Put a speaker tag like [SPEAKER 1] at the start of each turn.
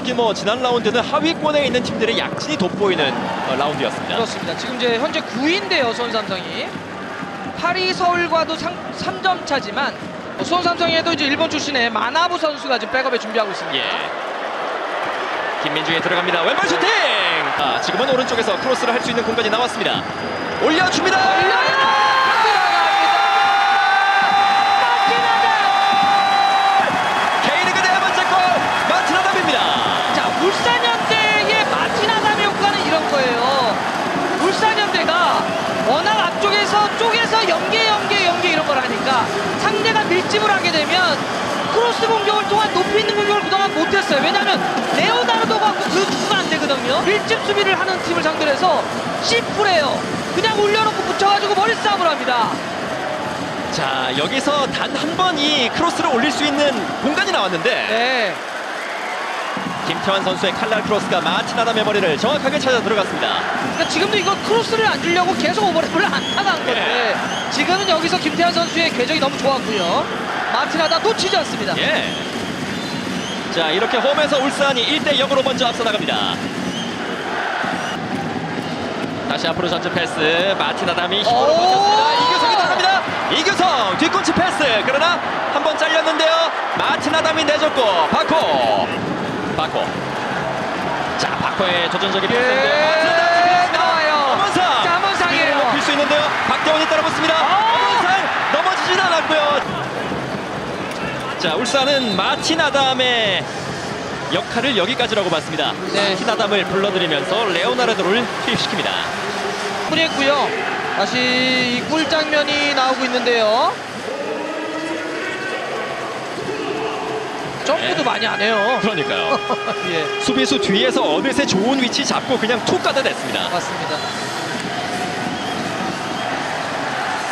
[SPEAKER 1] 특히 뭐 지난 라운드는 하위권에 있는 팀들의 약진이 돋보이는 라운드였습니다.
[SPEAKER 2] 그렇습니다. 지금 이제 현재 9위인데요, 수원 삼성이. 8위 서울과도 3점 차지만 수원 삼성에도 이제 일본 출신의 마나부 선수가 지금 백업에 준비하고 있습니다.
[SPEAKER 1] 예. 김민중이 들어갑니다. 왼발 슈팅! 지금은 오른쪽에서 크로스를 할 수 있는 공간이 나왔습니다. 올려줍니다. K리그 네 번째 골 마틴 아담입니다.
[SPEAKER 2] 자, 울산현대의 마틴 아담의 효과는 이런 거예요. 울산현대가 워낙 앞쪽에서 쪼개서 연계 이런 걸 하니까 상대가 밀집을 하게 되면 크로스 공격을 통한 높이 있는 공격을 그동안 못했어요. 왜냐하면 레오나르도가 그 축구가 안 되거든요. 밀집 수비를 하는 팀을 상대로 해서 심플해요. 그냥 올려놓고 붙여가지고 머리 싸움을 합니다.
[SPEAKER 1] 자, 여기서 단 한 번 이 크로스를 올릴 수 있는 공간이 나왔는데
[SPEAKER 2] 네.
[SPEAKER 1] 김태환 선수의 칼날 크로스가 마틴 아담의 머리를 정확하게 찾아 들어갔습니다.
[SPEAKER 2] 그러니까 지금도 이거 크로스를 안 주려고 계속 오버랩을 안타가 한 건데 지금은 여기서 김태환 선수의 궤적이 너무 좋았고요. 마틴 아담 놓치지 않습니다.
[SPEAKER 1] 예. 자, 이렇게 홈에서 울산이 1대0으로 먼저 앞서 나갑니다. 다시 앞으로 전진 패스. 마틴 아담이 힘으로 버텼습니다. 이규성이 들어갑니다. 이규성 뒤꿈치 패스. 그러나 한번 잘렸는데요. 마틴 아담이 내줬고 바코. 자, 바코의 도전적인 패스인데요. 마틴 아담
[SPEAKER 2] 나와요.
[SPEAKER 1] 엄원상.
[SPEAKER 2] 자, 엄원상이에요.
[SPEAKER 1] 높일 수 있는데요. 박대원이 따라붙습니다. 엄원상 넘어지진 않았고요. 자, 울산은 마틴 아담의 역할을 여기까지라고 봤습니다.
[SPEAKER 2] 네.
[SPEAKER 1] 마틴 아담을 불러들이면서 레오나르도를 투입시킵니다.
[SPEAKER 2] 했고요. 다시 이 골 장면이 나오고 있는데요. 점프도 많이 안 해요.
[SPEAKER 1] 그러니까요.
[SPEAKER 2] 예,
[SPEAKER 1] 수비수 뒤에서 어느새 좋은 위치 잡고 그냥 툭 가다 냈습니다.
[SPEAKER 2] 맞습니다.